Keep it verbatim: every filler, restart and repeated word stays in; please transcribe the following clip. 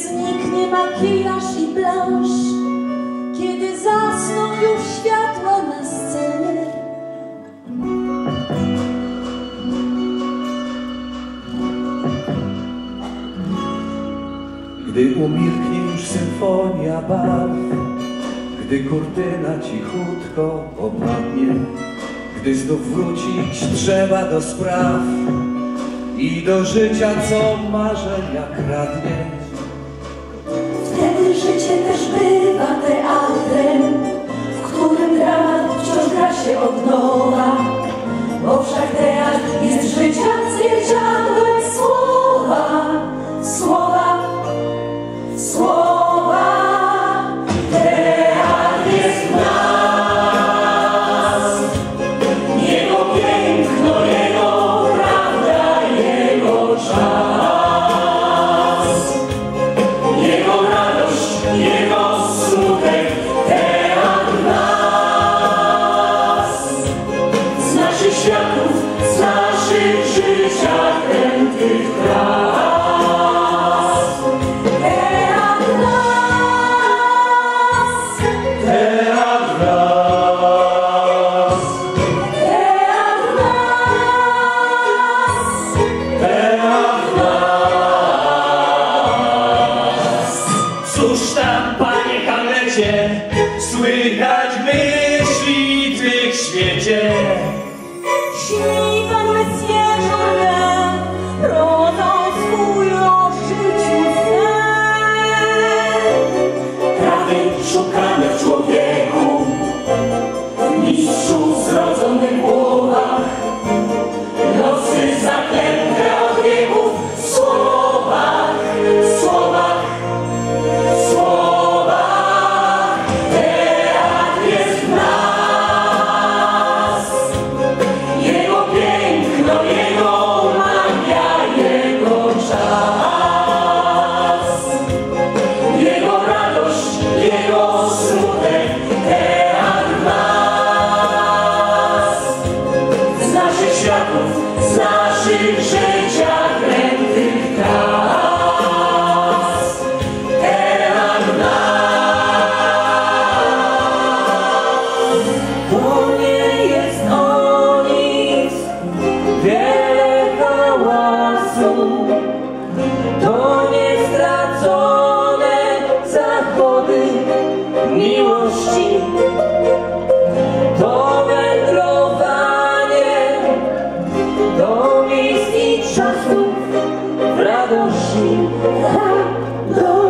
zniknie makijaż i blansz, kiedy zasną już światła na scenie. Gdy umilknie już symfonia baw, gdy kurtyna cichutko opadnie, gdy znów wrócić trzeba do spraw i do życia, co marzenia kradnie. Wtedy życie też bywa teatrem, w którym dramat wciąż gra się od nowa, bo wszak teatr jest życia zwierciadłem słowa, słowa, słowa. Teatr jest w nas, jego piękno, jego prawda, jego czas, jego radość, jego smutek. Teatr w nas, z naszych światów, z naszych życia krętych tras. Cóż tam, panie Hamlecie, słychać myśli tych w świecie? Śni pan Messie Jourdain, rodzą swój o życiu sen. Prawdy szukane w człowieku, w mistrzu zrodzonych głowach, losy zaklęte od wieków w słowach, w słowach, w słowach. Teatr jest w nas, jego piękno, jego magia, jego czas, jego radość, jego smutek. Teatr w nas, z naszych światów, z naszych życia krętych tras. Teatr w nas. To nie jest o nic, wiele hałasu, to nie stracone zachody miłości, to wędrowanie do miejsc i czasów w radości, radości.